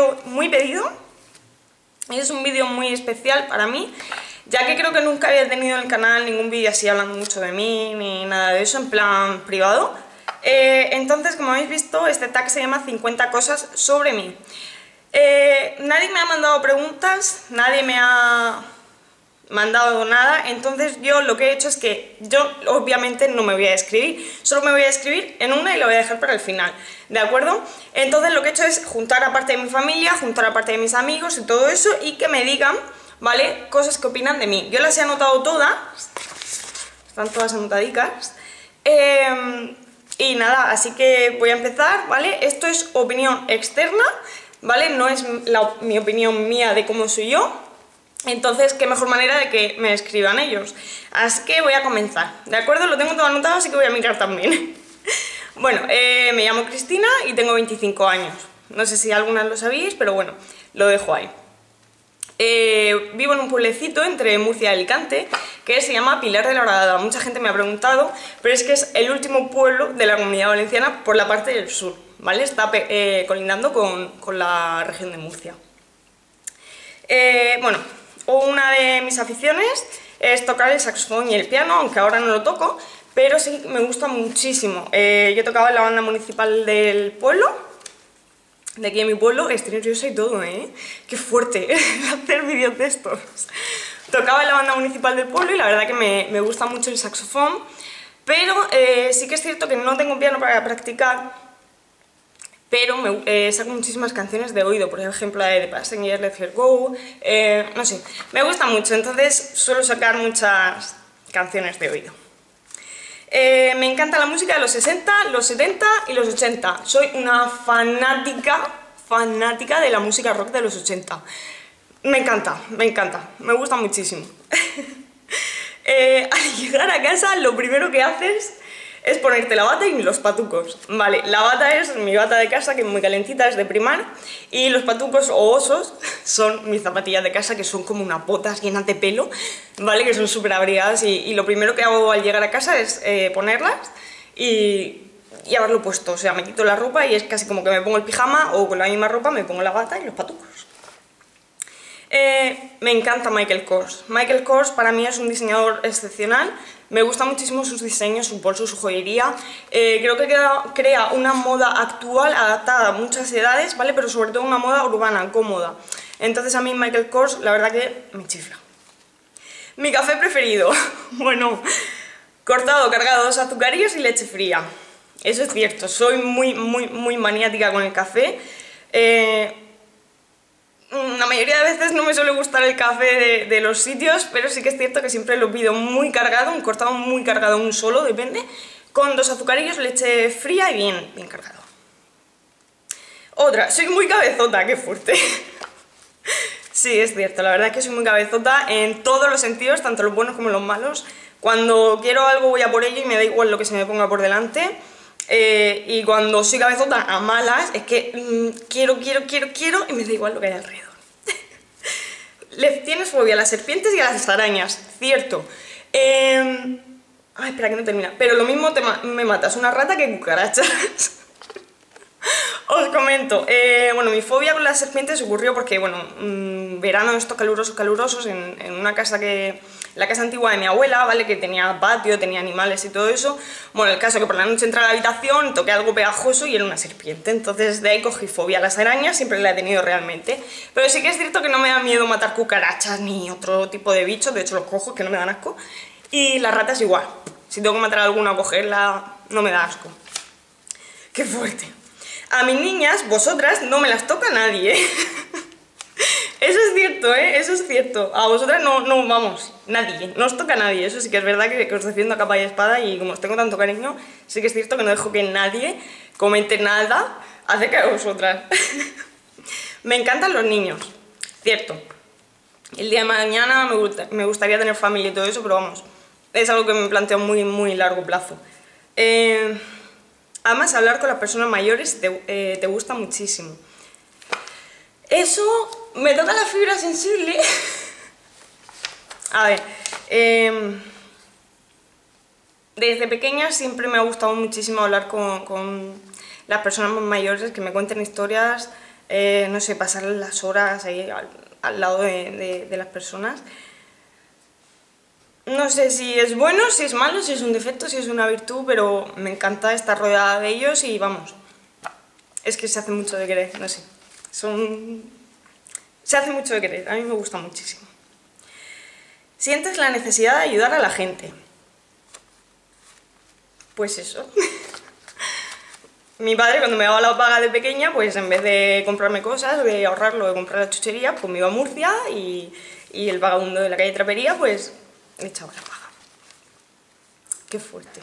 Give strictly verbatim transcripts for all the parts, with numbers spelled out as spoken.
vídeo muy pedido. Es un vídeo muy especial para mí, ya que creo que nunca había tenido en el canal ningún vídeo así hablando mucho de mí, ni nada de eso, en plan privado. Eh, entonces, como habéis visto, este tag se llama cincuenta cosas sobre mí. Eh, nadie me ha mandado preguntas, nadie me ha mandado nada, entonces yo lo que he hecho es que yo obviamente no me voy a escribir, solo me voy a escribir en una y la voy a dejar para el final, ¿de acuerdo? Entonces lo que he hecho es juntar a parte de mi familia, juntar a parte de mis amigos y todo eso, y que me digan, ¿vale?, cosas que opinan de mí. Yo las he anotado todas, están todas anotadicas, eh, y nada, así que voy a empezar, ¿vale? Esto es opinión externa, ¿vale? No es la, mi opinión mía de cómo soy yo. Entonces, qué mejor manera de que me escriban ellos. Así que voy a comenzar, ¿de acuerdo? Lo tengo todo anotado, así que voy a mirar también. Bueno, eh, me llamo Cristina y tengo veinticinco años. No sé si algunas lo sabéis, pero bueno, lo dejo ahí. Eh, vivo en un pueblecito entre Murcia y Alicante que se llama Pilar de la Horadada. Mucha gente me ha preguntado, pero es que es el último pueblo de la Comunidad Valenciana por la parte del sur, ¿vale? Está eh, colindando con, con la región de Murcia. Eh, bueno, una de mis aficiones es tocar el saxofón y el piano, aunque ahora no lo toco, pero sí me gusta muchísimo. Eh, yo tocaba en la banda municipal del pueblo, de aquí en mi pueblo. Estoy nerviosa y todo, ¿eh? Qué fuerte hacer vídeos de estos. Tocaba en la banda municipal del pueblo y la verdad que me, me gusta mucho el saxofón, pero eh, sí que es cierto que no tengo piano para practicar, pero me, eh, saco muchísimas canciones de oído, por ejemplo la de The Passenger, Let Her Go, eh, no sé, me gusta mucho, entonces suelo sacar muchas canciones de oído. Eh, me encanta la música de los sesenta, los setenta y los ochenta. Soy una fanática, fanática de la música rock de los ochenta. Me encanta, me encanta, me gusta muchísimo. eh, al llegar a casa lo primero que haces es ponerte la bata y los patucos. Vale, la bata es mi bata de casa, que es muy calentita, es de primar, y los patucos o osos son mis zapatillas de casa, que son como unas botas llenas de pelo, ¿vale? Que son súper abrigadas, y, y lo primero que hago al llegar a casa es eh, ponerlas y, y haberlo puesto. O sea, me quito la ropa y es casi como que me pongo el pijama, o con la misma ropa me pongo la bata y los patucos. Eh, me encanta Michael Kors. Michael Kors para mí es un diseñador excepcional. Me gustan muchísimo sus diseños, su bolso, su joyería. Eh, creo que crea, crea una moda actual adaptada a muchas edades, ¿vale? Pero sobre todo una moda urbana, cómoda. Entonces a mí Michael Kors la verdad que me chifla. Mi café preferido, bueno, cortado, cargado, dos azucarillos y leche fría. Eso es cierto, soy muy, muy, muy maniática con el café. Eh, La mayoría de veces no me suele gustar el café de, de los sitios, pero sí que es cierto que siempre lo pido muy cargado, un cortado muy cargado, un solo, depende, con dos azucarillos, leche fría y bien, bien cargado. Otra, soy muy cabezota, qué fuerte. Sí, es cierto, la verdad es que soy muy cabezota en todos los sentidos, tanto los buenos como los malos. Cuando quiero algo voy a por ello y me da igual lo que se me ponga por delante. Eh, y cuando soy cabezota a malas, es que mmm, quiero, quiero, quiero, quiero y me da igual lo que hay alrededor. Le tienes fobia a las serpientes y a las arañas, cierto. Eh... Ay, espera que no termina. Pero lo mismo te ma me matas una rata que cucarachas. Os comento, eh, bueno, mi fobia con las serpientes ocurrió porque, bueno, mmm, verano estos calurosos, calurosos, en, en una casa que... la casa antigua de mi abuela, ¿vale? Que tenía patio, tenía animales y todo eso. Bueno, el caso que por la noche entré a la habitación, toqué algo pegajoso y era una serpiente. Entonces de ahí cogí fobia a las arañas, siempre la he tenido realmente. Pero sí que es cierto que no me da miedo matar cucarachas ni otro tipo de bichos, de hecho los cojo, que no me dan asco. Y las ratas igual, si tengo que matar a alguna o cogerla, no me da asco. ¡Qué fuerte! A mis niñas, vosotras, no me las toca nadie, ¿eh? Eso es cierto, ¿eh? Eso es cierto. A vosotras no, no, vamos, nadie, no os toca a nadie. Eso sí que es verdad que, que os defiendo a capa y espada, y como os tengo tanto cariño, sí que es cierto que no dejo que nadie comente nada acerca de vosotras. Me encantan los niños, cierto. El día de mañana me, gusta, me gustaría tener familia y todo eso, pero vamos, es algo que me planteo a muy, muy largo plazo. Eh, además, hablar con las personas mayores te, eh, te gusta muchísimo. Eso me toca la fibra sensible. A ver, eh, desde pequeña siempre me ha gustado muchísimo hablar con, con las personas más mayores, que me cuenten historias eh, no sé, pasar las horas ahí al, al lado de, de, de las personas. No sé si es bueno, si es malo, si es un defecto, si es una virtud, pero me encanta estar rodeada de ellos y vamos, es que se hace mucho de querer, no sé, son... se hace mucho de querer, a mí me gusta muchísimo. ¿Sientes la necesidad de ayudar a la gente? Pues eso. Mi padre cuando me daba la paga de pequeña, pues en vez de comprarme cosas, de ahorrarlo, de comprar la chuchería, pues me iba a Murcia y, y el vagabundo de la calle Trapería, pues le echaba la paga. Qué fuerte.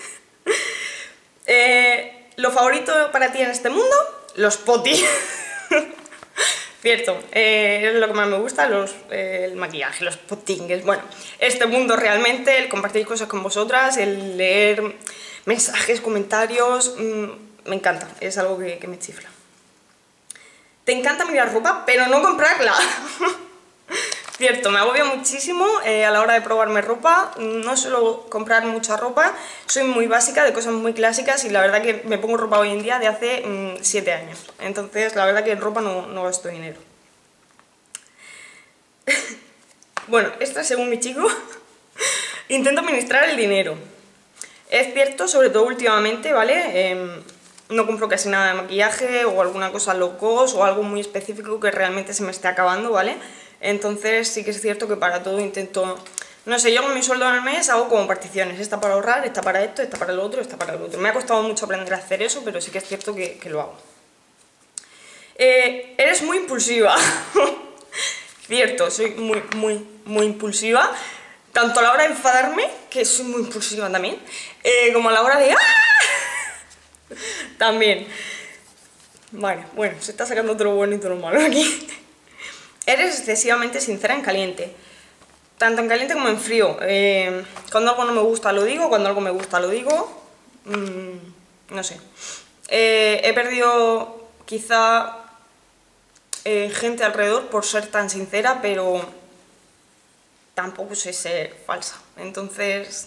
eh, ¿Lo favorito para ti en este mundo? Los potis. Cierto, eh, es lo que más me gusta, los, eh, el maquillaje, los potingues. Bueno, este mundo realmente, el compartir cosas con vosotras, el leer mensajes, comentarios, mmm, me encanta, es algo que, que me chifla. Te encanta mirar ropa, pero no comprarla. Cierto, me agobio muchísimo eh, a la hora de probarme ropa, no suelo comprar mucha ropa, soy muy básica, de cosas muy clásicas y la verdad que me pongo ropa hoy en día de hace mmm, siete años, entonces la verdad que en ropa no, no gasto dinero. Bueno, esto es según mi chico. Intento administrar el dinero. Es cierto, sobre todo últimamente, ¿vale? Eh, no compro casi nada de maquillaje o alguna cosa low cost o algo muy específico que realmente se me esté acabando, ¿vale? Entonces sí que es cierto que para todo intento... No sé, yo con mi sueldo en el mes hago como particiones. Esta para ahorrar, esta para esto, esta para lo otro, esta para lo otro. Me ha costado mucho aprender a hacer eso, pero sí que es cierto que, que lo hago. Eh, eres muy impulsiva. Cierto, soy muy, muy, muy impulsiva. Tanto a la hora de enfadarme, que soy muy impulsiva también, eh, como a la hora de... ¡ah! También. Vale, bueno, se está sacando todo lo bueno y todo lo malo aquí. Eres excesivamente sincera en caliente. Tanto en caliente como en frío. Eh, cuando algo no me gusta lo digo, cuando algo me gusta lo digo. Mm, no sé. Eh, he perdido quizá eh, gente alrededor por ser tan sincera, pero tampoco sé ser falsa. Entonces...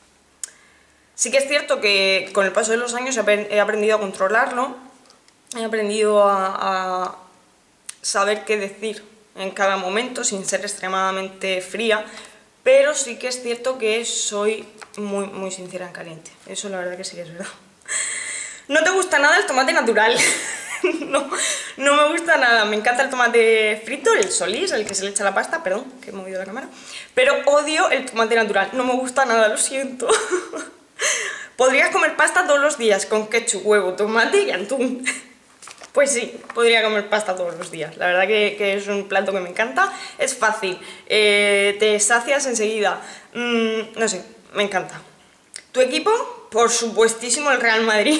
sí que es cierto que con el paso de los años he aprendido a controlarlo, he aprendido a, a saber qué decir en cada momento sin ser extremadamente fría, pero sí que es cierto que soy muy, muy sincera en caliente. Eso la verdad que sí que es verdad. ¿No te gusta nada el tomate natural? No, no me gusta nada. Me encanta el tomate frito, el Solís, el que se le echa a la pasta, perdón, que he movido la cámara, pero odio el tomate natural, no me gusta nada, lo siento. ¿Podrías comer pasta todos los días con ketchup, huevo, tomate y atún? Pues sí, podría comer pasta todos los días. La verdad que, que es un plato que me encanta. Es fácil, eh, te sacias enseguida. Mm, no sé, me encanta. ¿Tu equipo? Por supuestísimo el Real Madrid.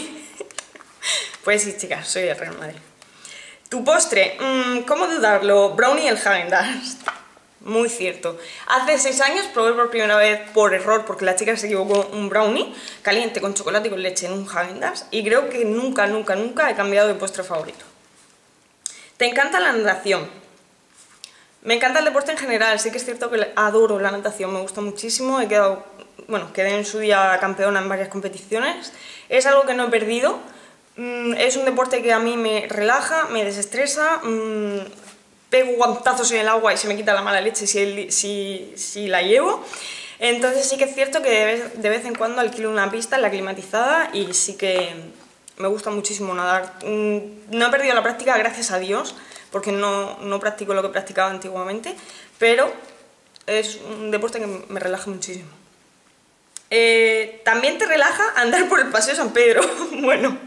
Pues sí, chicas, soy el Real Madrid. ¿Tu postre? Mm, ¿Cómo dudarlo? Brownie y el Häagen-Dazs. Muy cierto. Hace seis años probé por primera vez por error, porque la chica se equivocó, un brownie caliente con chocolate y con leche en un Häagen-Dazs y creo que nunca, nunca, nunca he cambiado de postre favorito. ¿Te encanta la natación? Me encanta el deporte en general, sí que es cierto que adoro la natación, me gusta muchísimo, he quedado, bueno, quedé en su día campeona en varias competiciones, es algo que no he perdido, es un deporte que a mí me relaja, me desestresa, pego guantazos en el agua y se me quita la mala leche si, si, si la llevo. Entonces sí que es cierto que de vez, de vez en cuando alquilo una pista en la climatizada y sí que me gusta muchísimo nadar. No he perdido la práctica, gracias a Dios, porque no, no practico lo que practicaba antiguamente, pero es un deporte que me relaja muchísimo. Eh, ¿También te relaja andar por el Paseo San Pedro? Bueno...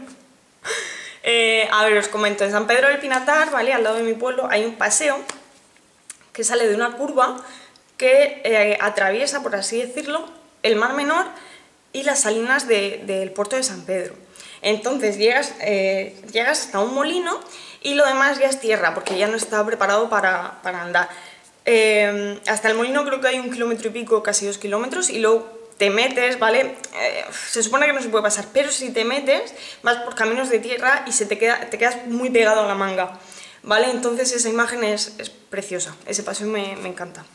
Eh, a ver, os comento, en San Pedro del Pinatar, ¿vale? Al lado de mi pueblo, hay un paseo que sale de una curva que eh, atraviesa, por así decirlo, el Mar Menor y las salinas de, del puerto de San Pedro. Entonces llegas, eh, llegas hasta un molino y lo demás ya es tierra, porque ya no está preparado para, para andar. Eh, hasta el molino creo que hay un kilómetro y pico, casi dos kilómetros, y luego te metes, ¿vale? Eh, se supone que no se puede pasar, pero si te metes, vas por caminos de tierra y se te, queda, te quedas muy pegado a la manga, ¿vale? Entonces esa imagen es, es preciosa, ese paseo me, me encanta.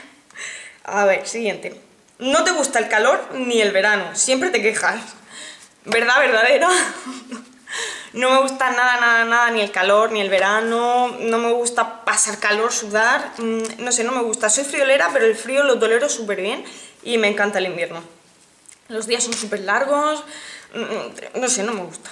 A ver, siguiente. No te gusta el calor ni el verano, siempre te quejas. ¿Verdad, verdadera? No me gusta nada, nada, nada, ni el calor, ni el verano, no me gusta pasar calor, sudar, no sé, no me gusta. Soy friolera, pero el frío lo tolero súper bien y me encanta el invierno. Los días son súper largos, no sé, no me gusta.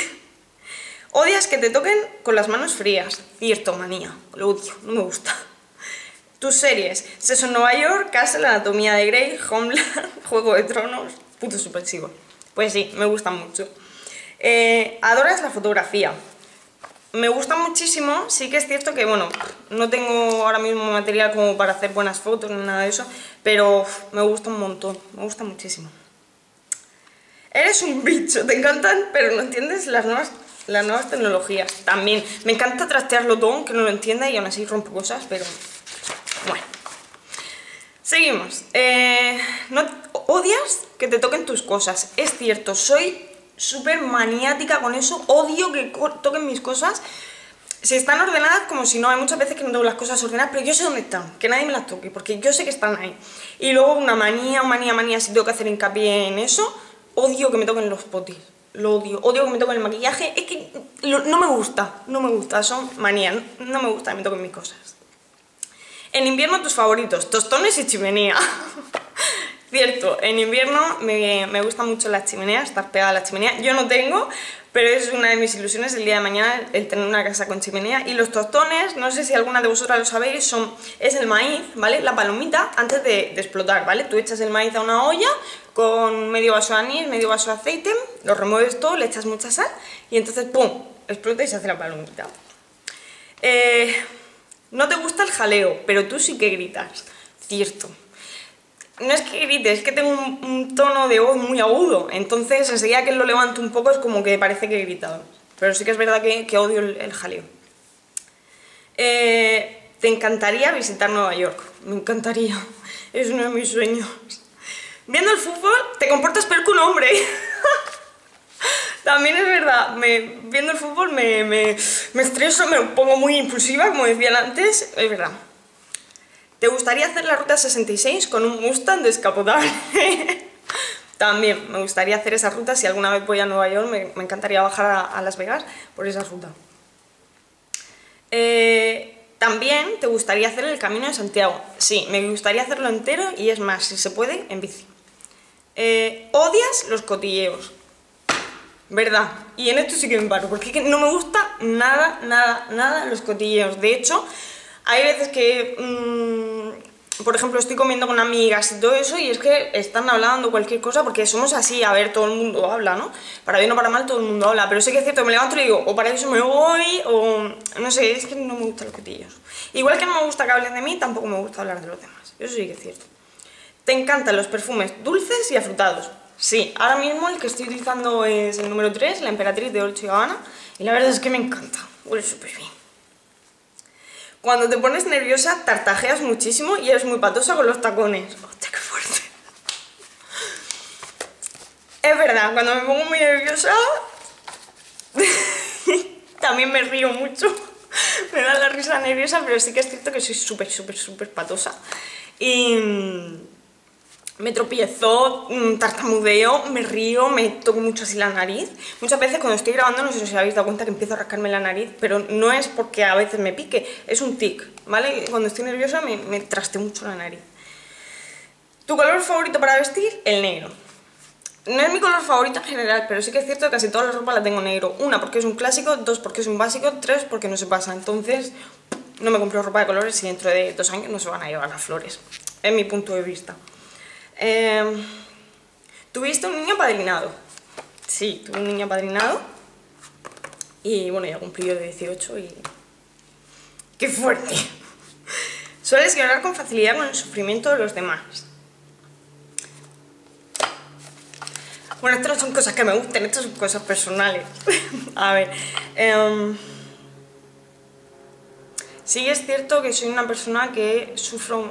Odias que te toquen con las manos frías. Cierto, manía, lo odio, no me gusta. Tus series: Sexo en Nueva York, Castle, Anatomía de Grey, Homeland, Juego de Tronos, puto suspensivo. Pues sí, me gustan mucho. Eh, adoras la fotografía. Me gusta muchísimo, sí que es cierto que, bueno, no tengo ahora mismo material como para hacer buenas fotos ni nada de eso, pero uf, me gusta un montón, me gusta muchísimo. Eres un bicho, te encantan, pero no entiendes las nuevas, las nuevas tecnologías. También, me encanta trastearlo todo, aunque no lo entienda y aún así rompo cosas, pero bueno. Seguimos. Eh, no, odias que te toquen tus cosas. Es cierto, soy súper maniática con eso, odio que toquen mis cosas. Si están ordenadas, como si no, hay muchas veces que no tengo las cosas ordenadas, pero yo sé dónde están, que nadie me las toque, porque yo sé que están ahí. Y luego una manía, manía, manía, si tengo que hacer hincapié en eso, odio que me toquen los potis, lo odio, odio que me toquen el maquillaje, es que lo, no me gusta, no me gusta, son manías, no, no me gusta que me toquen mis cosas. En invierno tus favoritos, tostones y chimenea. Cierto, en invierno me, me gusta mucho la chimenea, estar pegada a la chimenea. Yo no tengo, pero es una de mis ilusiones el día de mañana, el tener una casa con chimenea. Y los tostones, no sé si alguna de vosotras lo sabéis, son, es el maíz, ¿vale? La palomita antes de, de explotar, ¿vale? Tú echas el maíz a una olla con medio vaso de anís, medio vaso de aceite, lo remueves todo, le echas mucha sal y entonces ¡pum! Explota y se hace la palomita. Eh, no te gusta el jaleo, pero tú sí que gritas. Cierto. No es que grite, es que tengo un, un tono de voz muy agudo, entonces enseguida que lo levanto un poco es como que parece que he gritado. Pero sí que es verdad que, que odio el, el jaleo. Eh, te encantaría visitar Nueva York, me encantaría, es uno de mis sueños. Viendo el fútbol te comportas peor que un hombre. También es verdad, me, viendo el fútbol me, me, me estreso, me pongo muy impulsiva, como decían antes, es verdad. ¿Te gustaría hacer la ruta sesenta y seis con un Mustang descapotable? También me gustaría hacer esa ruta. Si alguna vez voy a Nueva York, me, me encantaría bajar a, a Las Vegas por esa ruta. Eh, También te gustaría hacer el Camino de Santiago. Sí, me gustaría hacerlo entero y es más, si se puede, en bici. Eh, odias los cotilleos. ¿Verdad? Y en esto sí que me paro, porque es que no me gusta nada, nada, nada los cotilleos. De hecho, hay veces que, mmm, por ejemplo, estoy comiendo con amigas y todo eso y es que están hablando cualquier cosa porque somos así, a ver, todo el mundo habla, ¿no? Para bien o para mal todo el mundo habla, pero sí que es cierto, me levanto y le digo, o para eso me voy, o no sé, es que no me gustan los cotillos. Igual que no me gusta que hablen de mí, tampoco me gusta hablar de los demás, eso sí que es cierto. ¿Te encantan los perfumes dulces y afrutados? Sí, ahora mismo el que estoy utilizando es el número tres, la Emperatriz de Dolce y Gabbana, y la verdad es que me encanta, huele súper bien. Cuando te pones nerviosa, tartajeas muchísimo y eres muy patosa con los tacones. ¡Hostia, qué fuerte! Es verdad, cuando me pongo muy nerviosa, también me río mucho. Me da la risa nerviosa, pero sí que es cierto que soy súper, súper, súper patosa. Y me tropiezo, tartamudeo, me río, me toco mucho así la nariz. Muchas veces cuando estoy grabando, no sé si os habéis dado cuenta que empiezo a rascarme la nariz, pero no es porque a veces me pique, es un tic, ¿vale? Cuando estoy nerviosa me, me trasteo mucho la nariz. ¿Tu color favorito para vestir? El negro. No es mi color favorito en general, pero sí que es cierto que casi toda la ropa la tengo negro. Una, porque es un clásico, dos, porque es un básico, tres, porque no se pasa. Entonces, no me compro ropa de colores y dentro de dos años no se van a llevar las flores. Es mi punto de vista. Eh, ¿Tuviste un niño apadrinado? Sí, tuve un niño apadrinado. Y bueno, ya cumplí de dieciocho y... ¡qué fuerte! ¿Sueles llorar con facilidad con el sufrimiento de los demás? Bueno, estas no son cosas que me gusten, estas son cosas personales. A ver... Eh, sí es cierto que soy una persona que sufro...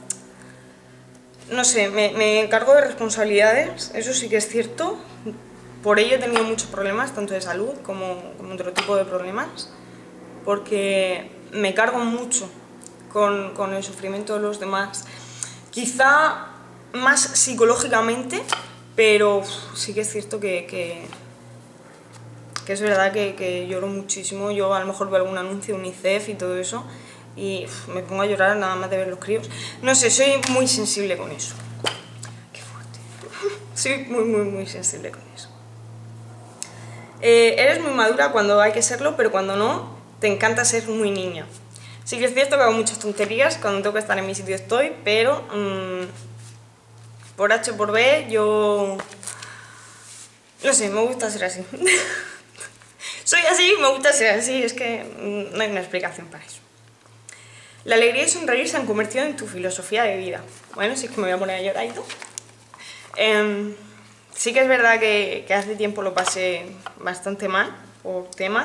No sé, me, me encargo de responsabilidades, eso sí que es cierto. Por ello he tenido muchos problemas, tanto de salud como, como otro tipo de problemas, porque me cargo mucho con, con el sufrimiento de los demás. Quizá más psicológicamente, pero uf, sí que es cierto que, que, que es verdad que, que lloro muchísimo. Yo a lo mejor veo algún anuncio de UNICEF y todo eso y uf, me pongo a llorar nada más de ver los críos. No sé, soy muy sensible con eso. Qué fuerte. Soy muy, muy, muy sensible con eso. Eh, eres muy madura cuando hay que serlo, pero cuando no, te encanta ser muy niña. Sí que es cierto que hago muchas tonterías, cuando tengo que estar en mi sitio estoy, pero mmm, por H o por B yo... no sé, me gusta ser así. Soy así, me gusta ser así, es que mmm, no hay una explicación para eso. La alegría y sonreír se han convertido en tu filosofía de vida. Bueno, sí es que me voy a poner a llorar y todo. Eh, sí que es verdad que, que hace tiempo lo pasé bastante mal por temas.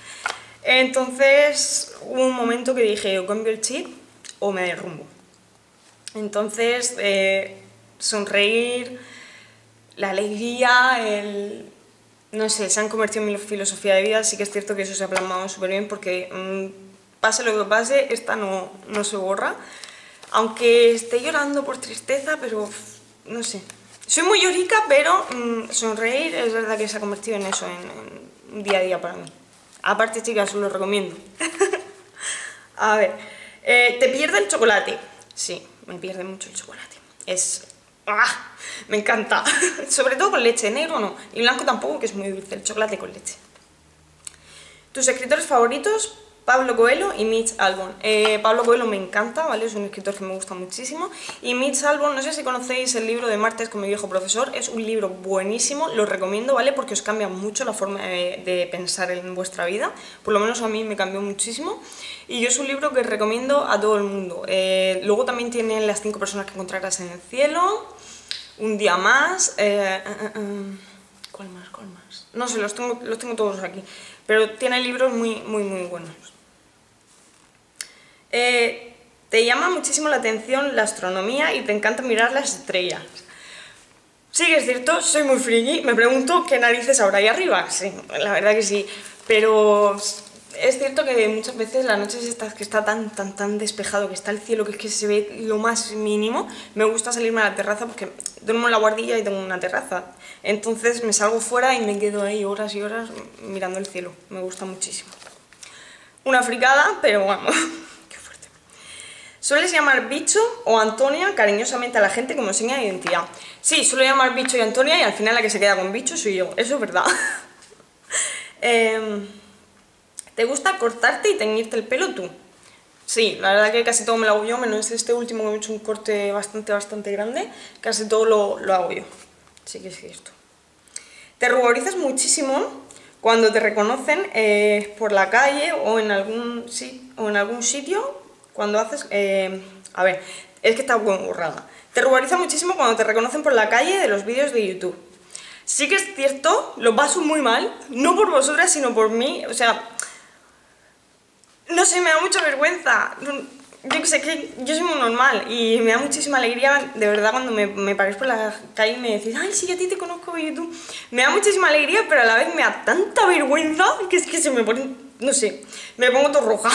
Entonces hubo un momento que dije, o cambio el chip o me derrumbo. Entonces, eh, sonreír, la alegría, el... no sé, se han convertido en mi filosofía de vida. Sí que es cierto que eso se ha plasmado súper bien porque mmm, pase lo que pase, esta no, no se borra. Aunque esté llorando por tristeza, pero no sé. Soy muy llorica, pero mmm, sonreír es verdad que se ha convertido en eso, en, en día a día para mí. Aparte, chicas, os lo recomiendo. A ver, eh, ¿te pierde el chocolate? Sí, me pierde mucho el chocolate. Es... ¡ah! Me encanta. Sobre todo con leche, negro no. Y blanco tampoco, que es muy dulce, el chocolate con leche. ¿Tus escritores favoritos? Pablo Coelho y Mitch Albom. Eh, Pablo Coelho me encanta, ¿vale? Es un escritor que me gusta muchísimo. Y Mitch Albom, no sé si conocéis el libro de Martes con mi viejo profesor, es un libro buenísimo, lo recomiendo, ¿vale? Porque os cambia mucho la forma de, de pensar en vuestra vida, por lo menos a mí me cambió muchísimo. Y yo es un libro que recomiendo a todo el mundo. Eh, luego también tiene Las cinco personas que encontrarás en el cielo, Un día más... Eh, eh, eh, ¿Cuál más? ¿Cuál más? No sé, los tengo, los tengo todos aquí. Pero tiene libros muy, muy, muy buenos. Eh, te llama muchísimo la atención la astronomía y te encanta mirar las estrellas. Sí que es cierto, soy muy friki, me pregunto qué narices habrá ahí arriba. Sí, la verdad que sí, pero es cierto que muchas veces las noches estas que está tan, tan, tan despejado, que está el cielo, que es que se ve lo más mínimo, me gusta salirme a la terraza porque duermo en la guardilla y tengo una terraza. Entonces me salgo fuera y me quedo ahí horas y horas mirando el cielo, me gusta muchísimo. Una fricada, pero vamos... ¿Sueles llamar Bicho o Antonia cariñosamente a la gente como seña de identidad? Sí, suelo llamar Bicho y Antonia y al final la que se queda con Bicho soy yo, eso es verdad. eh, ¿Te gusta cortarte y teñirte el pelo tú? Sí, la verdad que casi todo me lo hago yo, menos este último que me he hecho un corte bastante, bastante grande, casi todo lo, lo hago yo, sí que es cierto. ¿Te ruborizas muchísimo cuando te reconocen eh, por la calle o en algún, sí, o en algún sitio? Cuando haces... Eh, a ver, es que está muy borrada. Te ruboriza muchísimo cuando te reconocen por la calle de los vídeos de YouTube. Sí que es cierto, lo paso muy mal, no por vosotras, sino por mí. O sea, no sé, me da mucha vergüenza. Yo que sé, que yo soy muy normal y me da muchísima alegría, de verdad, cuando me, me paráis por la calle y me decís, ay, sí, a ti te conozco de YouTube. Me da muchísima alegría, pero a la vez me da tanta vergüenza que es que se me pone, no sé, me pongo todo roja.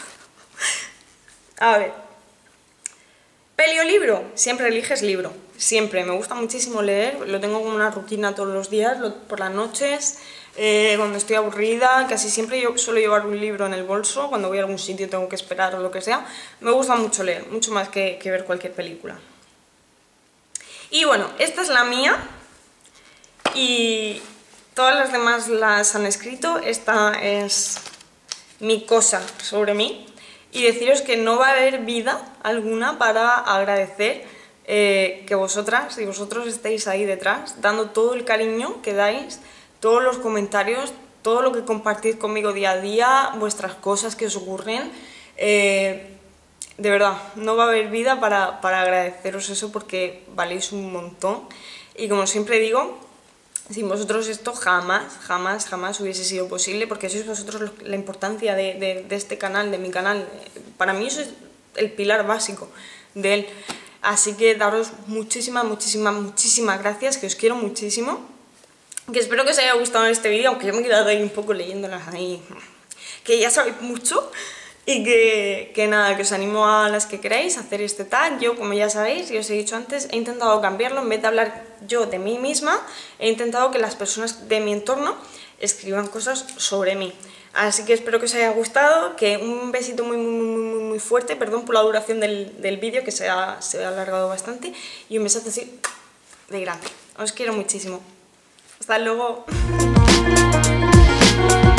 A ver, ¿peli o libro? Siempre eliges libro, siempre, me gusta muchísimo leer, lo tengo como una rutina todos los días, lo, por las noches, eh, cuando estoy aburrida, casi siempre yo suelo llevar un libro en el bolso, cuando voy a algún sitio tengo que esperar o lo que sea, me gusta mucho leer, mucho más que, que ver cualquier película. Y bueno, esta es la mía y todas las demás las han escrito, esta es mi cosa sobre mí. Y deciros que no va a haber vida alguna para agradecer eh, que vosotras y vosotros estéis ahí detrás, dando todo el cariño que dais, todos los comentarios, todo lo que compartís conmigo día a día, vuestras cosas que os ocurren. Eh, de verdad, no va a haber vida para, para agradeceros eso porque valéis un montón. Y como siempre digo, sin vosotros esto jamás, jamás, jamás hubiese sido posible, porque sois vosotros la importancia de, de, de este canal, de mi canal. Para mí eso es el pilar básico de él. Así que daros muchísimas, muchísimas, muchísimas gracias, que os quiero muchísimo. Que espero que os haya gustado este vídeo, aunque yo me he quedado ahí un poco leyéndolas ahí, que ya sabéis mucho. Y que, que nada, que os animo a las que queráis a hacer este tag. Yo, como ya sabéis, y os he dicho antes, he intentado cambiarlo. En vez de hablar yo de mí misma, he intentado que las personas de mi entorno escriban cosas sobre mí. Así que espero que os haya gustado, que un besito muy muy muy muy, muy fuerte, perdón por la duración del, del vídeo, que se ha, se ha alargado bastante, y un besazo así de grande. Os quiero muchísimo. Hasta luego.